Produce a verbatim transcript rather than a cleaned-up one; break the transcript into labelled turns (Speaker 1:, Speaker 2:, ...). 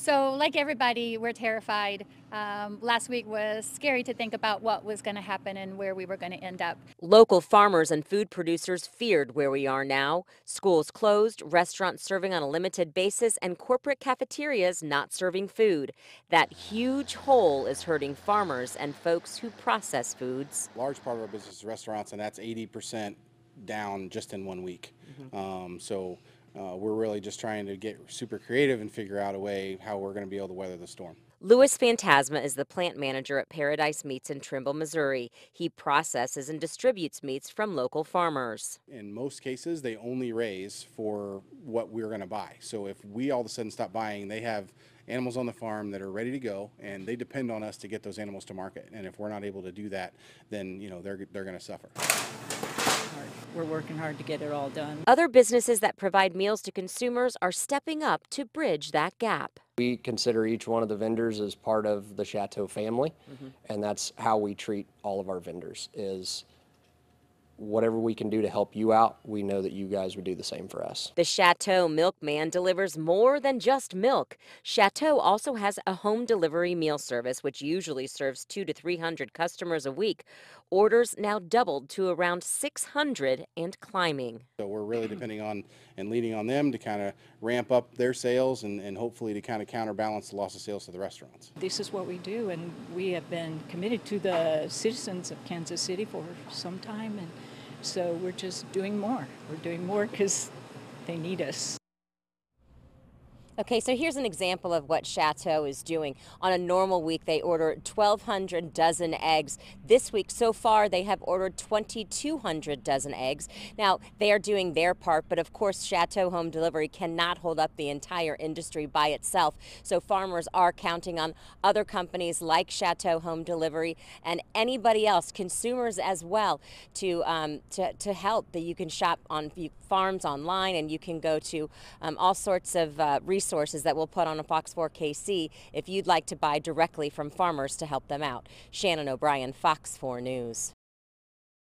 Speaker 1: So, like everybody, we're terrified. Um, last week was scary to think about what was going to happen and where we were going to end up.
Speaker 2: Local farmers and food producers feared where we are now. Schools closed, restaurants serving on a limited basis, and corporate cafeterias not serving food. That huge hole is hurting farmers and folks who process foods.
Speaker 3: Large part of our business is restaurants, and that's eighty percent down just in one week. Um, so uh, we're really just trying to get super creative and figure out a way how we're going to be able to weather the storm.
Speaker 2: Louis Phantasma is the plant manager at Paradise Meats in Trimble, Missouri. He processes and distributes meats from local farmers.
Speaker 3: In most cases, they only raise for what we're going to buy. So if we all of a sudden stop buying, they have animals on the farm that are ready to go, and they depend on us to get those animals to market. And if we're not able to do that, then you know they're they're going to suffer.
Speaker 4: We're working hard to get it all done.
Speaker 2: Other businesses that provide meals to consumers are stepping up to bridge that gap.
Speaker 5: We consider each one of the vendors as part of the Chateau family, mm-hmm. and that's how we treat all of our vendors, is whatever we can do to help you out, we know that you guys would do the same for us.
Speaker 2: The Chateau Milkman delivers more than just milk. Chateau also has a home delivery meal service, which usually serves two to three hundred customers a week. Orders now doubled to around six hundred and climbing.
Speaker 3: So we're really depending on and leaning on them to kind of ramp up their sales and, and hopefully to kind of counterbalance the loss of sales to the restaurants.
Speaker 4: This is what we do, and we have been committed to the citizens of Kansas City for some time, and so we're just doing more. We're doing more because they need us.
Speaker 2: Okay, so here's an example of what Chateau is doing. On a normal week, they order twelve hundred dozen eggs. This week, so far, they have ordered twenty-two hundred dozen eggs. Now, they are doing their part, but of course, Chateau Home Delivery cannot hold up the entire industry by itself. So farmers are counting on other companies like Chateau Home Delivery and anybody else, consumers as well, to um, to, to help. That you can shop on farms online, and you can go to um, all sorts of uh, resources Resources that we'll put on a Fox four K C if you'd like to buy directly from farmers to help them out. Shannon O'Brien, Fox four News.